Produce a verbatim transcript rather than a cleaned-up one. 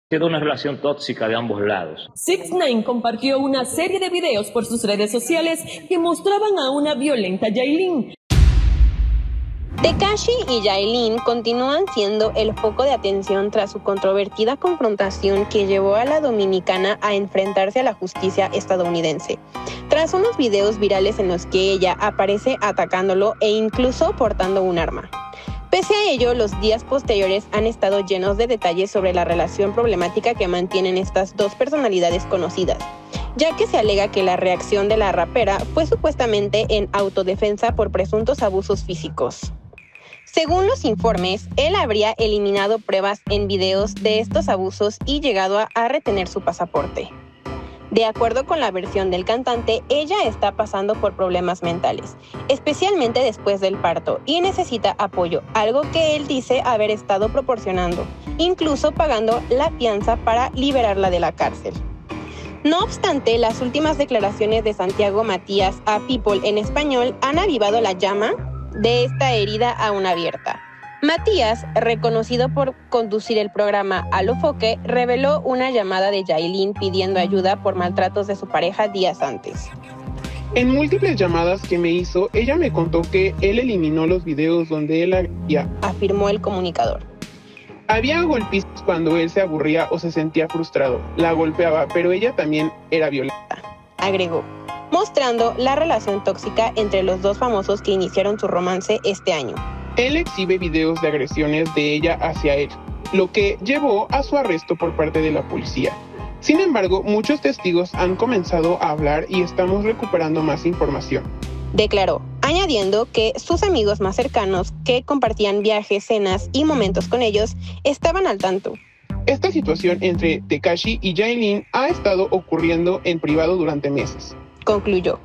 Queda una relación tóxica de ambos lados. six ix compartió una serie de videos por sus redes sociales que mostraban a una violenta Yailin. Tekashi y Yailin continúan siendo el foco de atención tras su controvertida confrontación que llevó a la dominicana a enfrentarse a la justicia estadounidense, tras unos videos virales en los que ella aparece atacándolo e incluso portando un arma. Pese a ello, los días posteriores han estado llenos de detalles sobre la relación problemática que mantienen estas dos personalidades conocidas, ya que se alega que la reacción de la rapera fue supuestamente en autodefensa por presuntos abusos físicos. Según los informes, él habría eliminado pruebas en videos de estos abusos y llegado a, a retener su pasaporte. De acuerdo con la versión del cantante, ella está pasando por problemas mentales, especialmente después del parto, y necesita apoyo, algo que él dice haber estado proporcionando, incluso pagando la fianza para liberarla de la cárcel. No obstante, las últimas declaraciones de Santiago Matías a People en español han avivado la llama de esta herida aún abierta. Matías, reconocido por conducir el programa Alofoque, reveló una llamada de Yailin pidiendo ayuda por maltratos de su pareja días antes. En múltiples llamadas que me hizo, ella me contó que él eliminó los videos donde él agredía, afirmó el comunicador. Había golpizos cuando él se aburría o se sentía frustrado. La golpeaba, pero ella también era violenta, agregó, mostrando la relación tóxica entre los dos famosos que iniciaron su romance este año. Él exhibe videos de agresiones de ella hacia él, lo que llevó a su arresto por parte de la policía. Sin embargo, muchos testigos han comenzado a hablar y estamos recuperando más información, declaró, añadiendo que sus amigos más cercanos, que compartían viajes, cenas y momentos con ellos, estaban al tanto. Esta situación entre Tekashi y Yailin ha estado ocurriendo en privado durante meses, concluyó.